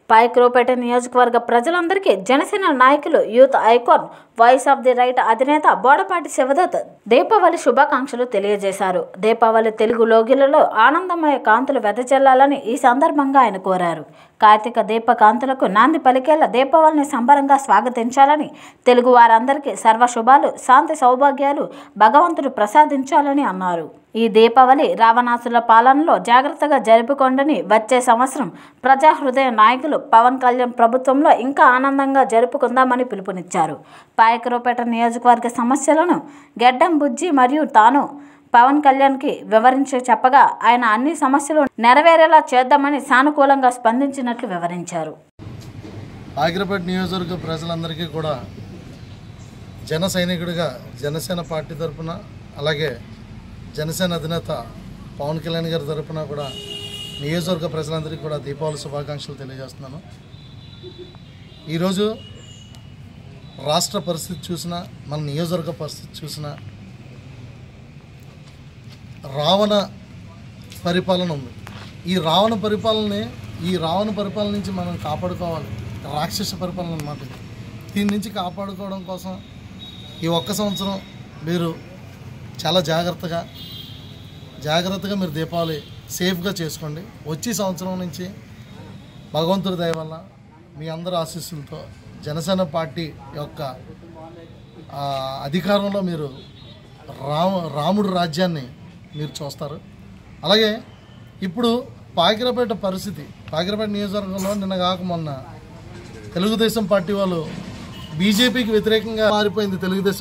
పాయకరావుపేట నియోజకవర్గ ప్రజలందరికీ జనసేన నాయకులు youth icon voice of the right అధినేత బోడపాటి శివదత్ దీపావళి శుభాకాంక్షలు తెలియజేశారు. దీపావళి తెలుగు లోగిలలో ఆనందమయ కాంతులు వెదజల్లాలని ఈ సందర్భంగా ఆయన కోరారు. కార్తీక దీప కాంతులకు నాంది పలికేలా దీపావళిని సంబరంగా స్వాగతించాలని, తెలుగు వారందరికీ సర్వ శుభాలు, శాంతి సౌభాగ్యాలు భగవంతుడు ప్రసాదించాలని అన్నారు. ఈ దీపావళి రావణాసుల పాలనలో జాగ్రత్తగా జరుపుకోండని, వచ్చే సంవత్సరం ప్రజాహృదయ నాయకులు పవన్ కళ్యాణ్ ప్రభుత్వంలో ఇంకా ఆనందంగా జరుపుకుందామని పిలుపునిచ్చారు. పాయకరావుపేట నియోజకవర్గ సమస్యలను గెడ్డం బుజ్జి మరియు తాను పవన్ కళ్యాణ్కి వివరించి చెప్పగా ఆయన అన్ని సమస్యలు నెరవేరేలా చేద్దామని సానుకూలంగా స్పందించినట్లు వివరించారు. పాయకరావుపేట నియోజకవర్గ ప్రజలందరికీ కూడా జన సైనికుడిగా జనసేన పార్టీ తరఫున, అలాగే జనసేన అధినేత పవన్ కళ్యాణ్ గారి తరఫున కూడా నియోజకవర్గ ప్రజలందరికీ కూడా దీపావళి శుభాకాంక్షలు తెలియజేస్తున్నాను. ఈరోజు రాష్ట్ర పరిస్థితి చూసినా, మన నియోజకవర్గ పరిస్థితి చూసినా రావణ పరిపాలన ఉంది. ఈ రావణ పరిపాలన నుంచి మనం కాపాడుకోవాలి. రాక్షస పరిపాలన అన్నమాట. దీని నుంచి కాపాడుకోవడం కోసం ఈ ఒక్క సంవత్సరం మీరు చాలా జాగ్రత్తగా మీరు దీపావళి సేఫ్గా చేసుకోండి. వచ్చే సంవత్సరం నుంచి భగవంతుడి దయ వల్ల మీ అందరి ఆశీస్సులతో జనసేన పార్టీ యొక్క అధికారంలో మీరు రాముడు రాజ్యాన్ని మీరు చూస్తారు. అలాగే ఇప్పుడు పాయకరావుపేట పరిస్థితి, పాయకరావుపేట నియోజకవర్గంలో నిన్న కాక మొన్న తెలుగుదేశం పార్టీ వాళ్ళు బీజేపీకి వ్యతిరేకంగా మారిపోయింది.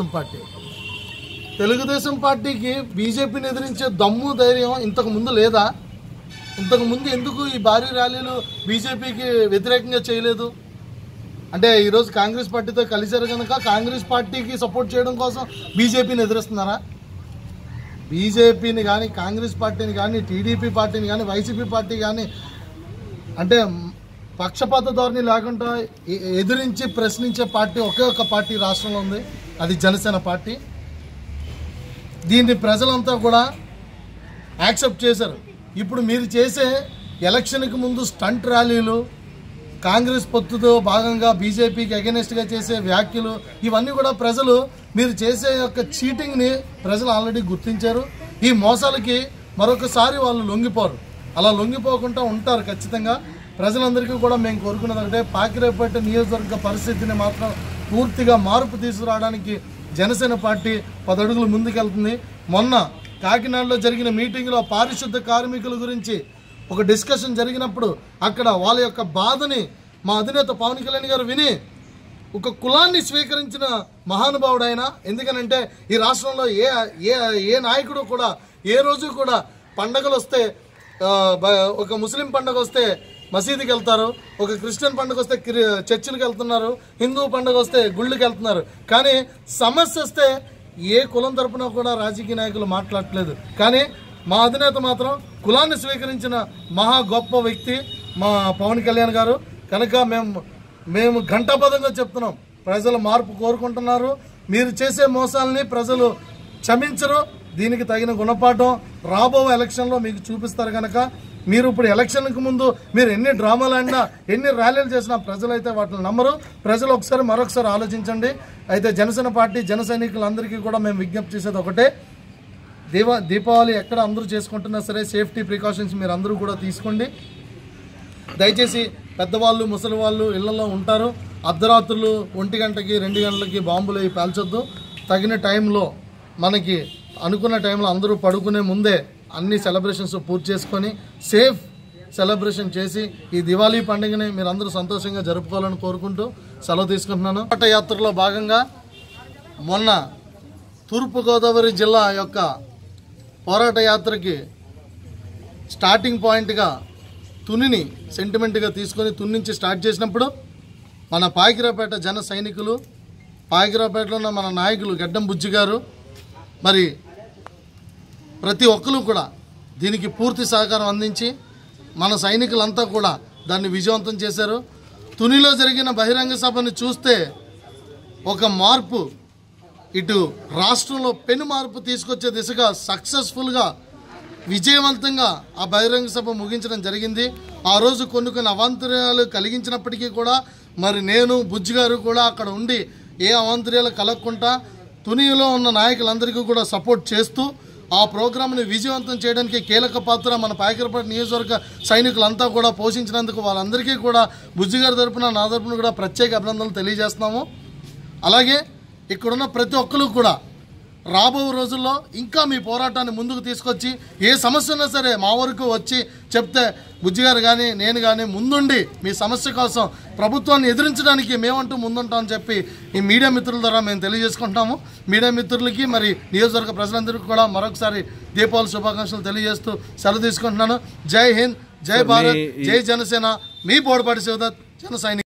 తెలుగుదేశం పార్టీకి బీజేపీని ఎదిరించే దమ్ము ధైర్యం ఇంతకు ముందు లేదా? ఇంతకు ముందు ఎందుకు ఈ భారీ ర్యాలీలు బీజేపీకి వ్యతిరేకంగా చేయలేదు? అంటే ఈరోజు కాంగ్రెస్ పార్టీతో కలిసారు కనుక కాంగ్రెస్ పార్టీకి సపోర్ట్ చేయడం కోసం బీజేపీని ఎదిరిస్తున్నారా? బీజేపీని కానీ, కాంగ్రెస్ పార్టీని కానీ, టీడీపీ పార్టీని కానీ, వైసీపీ పార్టీ కానీ అంటే పక్షపాత ధోరణి లేకుండా ఎదిరించి ప్రశ్నించే పార్టీ ఒకే ఒక్క పార్టీ రాష్ట్రంలో ఉంది, అది జనసేన పార్టీ. దీన్ని ప్రజలంతా కూడా యాక్సెప్ట్ చేశారు. ఇప్పుడు మీరు చేసే ఎలక్షన్కి ముందు స్టంట్ ర్యాలీలు, కాంగ్రెస్ పొత్తుతో భాగంగా బీజేపీకి అగెనిస్ట్గా చేసే వ్యాఖ్యలు, ఇవన్నీ కూడా ప్రజలు మీరు చేసే యొక్క చీటింగ్ని ప్రజలు ఆల్రెడీ గుర్తించారు. ఈ మోసాలకి మరొకసారి వాళ్ళు లొంగిపోరు. అలా లొంగిపోకుండా ఉంటారు ఖచ్చితంగా. ప్రజలందరికీ కూడా మేము కోరుకున్నది ఒకటే, పాయకరావుపేట నియోజకవర్గ పరిస్థితిని మాత్రం పూర్తిగా మార్పు తీసుకురావడానికి జనసేన పార్టీ 10 అడుగులు ముందుకెళ్తుంది. మొన్న కాకినాడలో జరిగిన మీటింగ్లో పారిశుద్ధ కార్మికుల గురించి ఒక డిస్కషన్ జరిగినప్పుడు అక్కడ వాళ్ళ యొక్క బాధని మా అధినేత పవన్ కళ్యాణ్ గారు విని ఒక కులాన్ని స్వీకరించిన మహానుభావుడు ఆయన. ఎందుకనంటే ఈ రాష్ట్రంలో ఏ నాయకుడు కూడా ఏ రోజు కూడా పండగలు వస్తే, ఒక ముస్లిం పండుగ వస్తే మసీదుకి వెళ్తారు, ఒక క్రిస్టియన్ పండుగ వస్తే చర్చిలకు వెళ్తున్నారు, హిందూ పండుగ వస్తే గుళ్ళకి వెళ్తున్నారు. కానీ సమస్య వస్తే ఏ కులం తరపున కూడా రాజకీయ నాయకులు మాట్లాడట్లేదు. కానీ మా అధినేత మాత్రం కులాన్ని స్వీకరించిన మహా గొప్ప వ్యక్తి మా పవన్ కళ్యాణ్ గారు. కనుక మేము ఘంటాపదంగా చెప్తున్నాం, ప్రజలు మార్పు కోరుకుంటున్నారు. మీరు చేసే మోసాలని ప్రజలు క్షమించరు. దీనికి తగిన గుణపాఠం రాబో ఎలక్షన్లో మీకు చూపిస్తారు. కనుక మీరు ఇప్పుడు ఎలక్షన్కి ముందు మీరు ఎన్ని డ్రామాలు ఆడినా, ఎన్ని ర్యాలీలు చేసినా ప్రజలైతే వాటిని నమ్మరు. ప్రజలు మరొకసారి ఆలోచించండి. అయితే జనసేన పార్టీ జన సైనికులందరికీ కూడా మేము విజ్ఞప్తి చేసేది ఒకటే, దీపావళి ఎక్కడ అందరూ చేసుకుంటున్నా సరే సేఫ్టీ ప్రికాషన్స్ మీరు అందరూ కూడా తీసుకోండి. దయచేసి పెద్దవాళ్ళు, ముసలి వాళ్ళు ఇళ్లలో ఉంటారు. అర్ధరాత్రులు 1 గంటకి 2 గంటలకి బాంబులు అవి పేల్చొద్దు. తగిన టైంలో మనకి అనుకున్న టైంలో అందరూ పడుకునే ముందే అన్ని సెలబ్రేషన్స్ పూర్తి చేసుకొని సేఫ్ సెలబ్రేషన్ చేసి ఈ దివాళీ పండుగని మీరు అందరూ సంతోషంగా జరుపుకోవాలని కోరుకుంటూ సెలవు తీసుకుంటున్నాను. పోరాట యాత్రలో భాగంగా మొన్న తూర్పుగోదావరి జిల్లా యొక్క పోరాట యాత్రకి స్టార్టింగ్ పాయింట్గా తునిని సెంటిమెంట్గా తీసుకొని తుని నుంచి స్టార్ట్ చేసినప్పుడు మన పాయకరావుపేట జన సైనికులు, పాయకరావుపేటలో ఉన్న మన నాయకులు గెడ్డం బుజ్జి గారు, మరి ప్రతి ఒక్కరు కూడా దీనికి పూర్తి సహకారం అందించి మన సైనికులంతా కూడా దాన్ని విజయవంతం చేశారు. తునిలో జరిగిన బహిరంగ సభను చూస్తే ఒక మార్పు, ఇటు రాష్ట్రంలో పెను మార్పు తీసుకొచ్చే దిశగా సక్సెస్ఫుల్గా విజయవంతంగా ఆ బహిరంగ సభ ముగించడం జరిగింది. ఆ రోజు కొన్ని అవాంతర్యాలు కలిగించినప్పటికీ కూడా మరి నేను బుజ్జి గారు కూడా అక్కడ ఉండి ఏ అవాంతర్యాలు కలగకుండా తునిలో ఉన్న నాయకులందరికీ కూడా సపోర్ట్ చేస్తూ ఆ ప్రోగ్రామ్ని విజయవంతం చేయడానికి కీలక పాత్ర మన పాయకరపేట నియోజకవర్గ సైనికులంతా కూడా పోషించినందుకు వాళ్ళందరికీ కూడా బుజ్జి గారి తరపున నా తరపున కూడా ప్రత్యేక అభినందనలు తెలియజేస్తున్నాము. అలాగే ఇక్కడున్న ప్రతి ఒక్కరు కూడా రాబో రోజుల్లో ఇంకా మీ పోరాటాన్ని ముందుకు తీసుకొచ్చి ఏ సమస్య ఉన్నా సరే మా వరకు వచ్చి చెప్తే బుజ్జి గారు కానీ నేను కానీ ముందుండి మీ సమస్య కోసం ప్రభుత్వాన్ని ఎదిరించడానికి మేమంటూ ముందుంటామని చెప్పి ఈ మీడియా మిత్రుల ద్వారా మేము తెలియజేసుకుంటాము. మీడియా మిత్రులకి మరి నియోజకవర్గ ప్రజలందరికీ కూడా మరొకసారి దీపావళి శుభాకాంక్షలు తెలియజేస్తూ సెలవు తీసుకుంటున్నాను. జై హింద్, జై భారత్, జై జనసేన. మీ బోడపాటి శివదత్, జన సైనిక్.